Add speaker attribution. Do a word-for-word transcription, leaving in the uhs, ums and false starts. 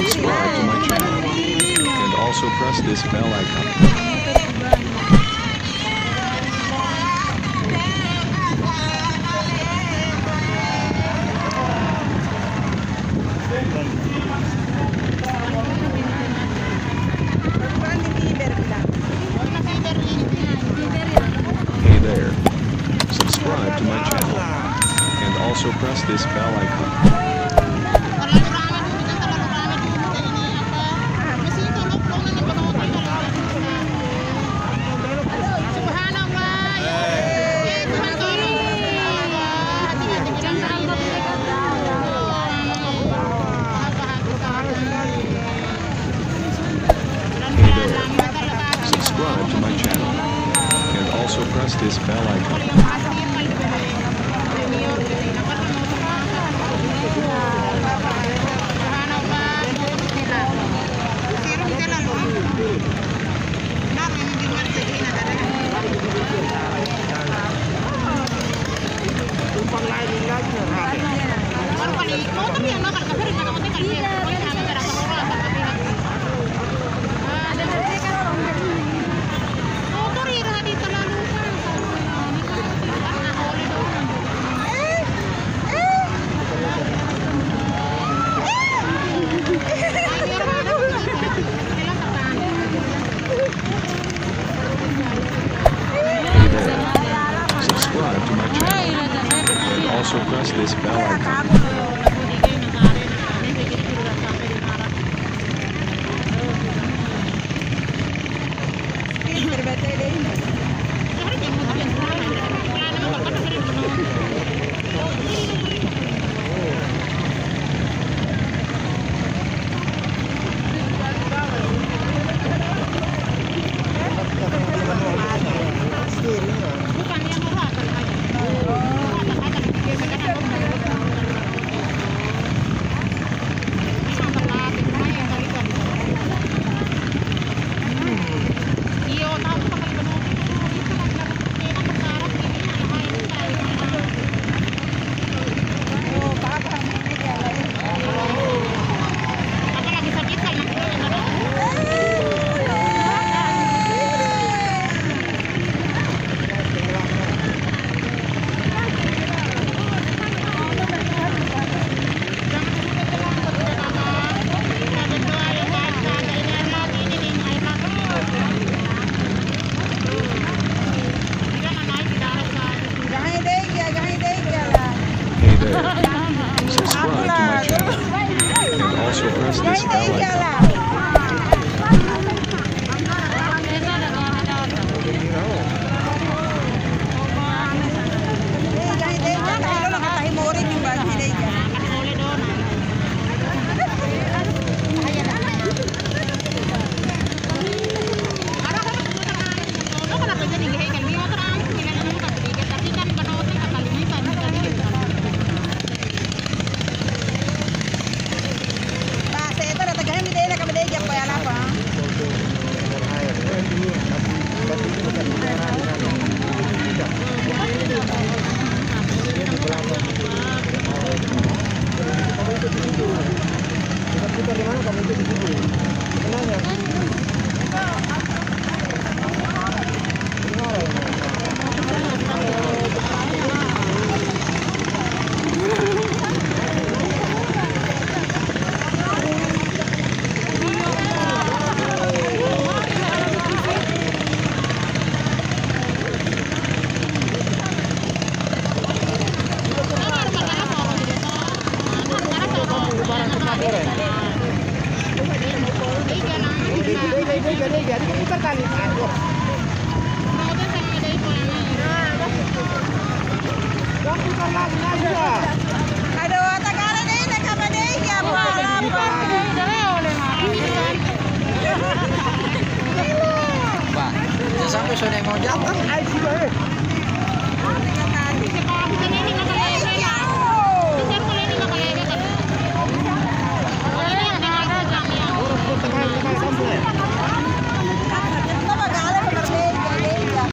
Speaker 1: subscribe to my channel and also press this bell icon. Hey there, subscribe to my channel and also press this bell icon. Subscribe to my channel and also press this bell icon. Subscribe to my channel and also press this bell icon. Subscribe to my channel and also press this bell icon.
Speaker 2: Sampai sudah mau jatuh.